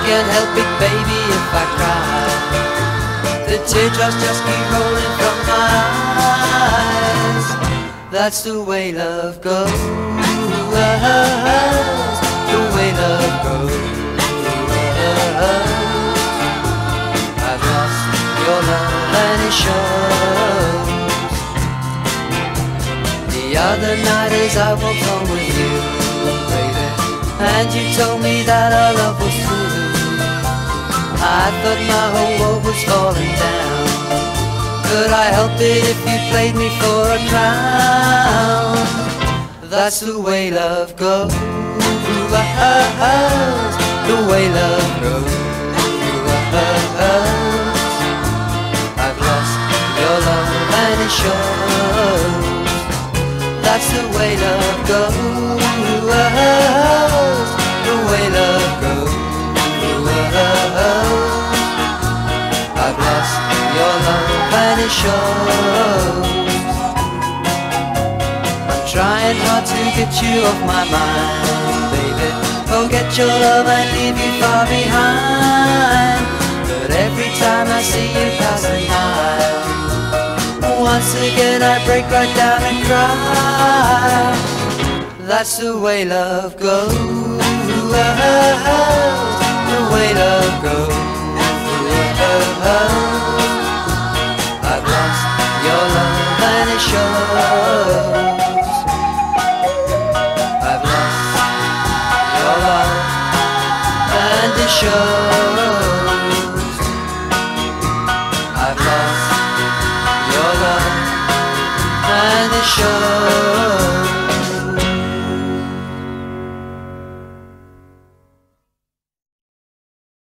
can't help it, baby, if I cry. The teardrops just keep rolling from my eyes. That's the way love goes, the way love goes. I've lost your love and it shows. The other night as I walked home with you, baby, and you told me that our love was true, I thought my whole world was falling down. Could I help it if you played me for a clown? That's the way love goes, the way love goes. I've lost your love and it shows. That's the way love goes, the way love goes. I've lost your love and it shows. I'm trying hard to get you off my mind, baby. Forget your love and leave you far behind. But every time I see you passing by, once again I break right down and cry. That's the way love goes, the way love goes. I've lost your love and it shows. I've lost your love and it shows. I've lost your love and it shows.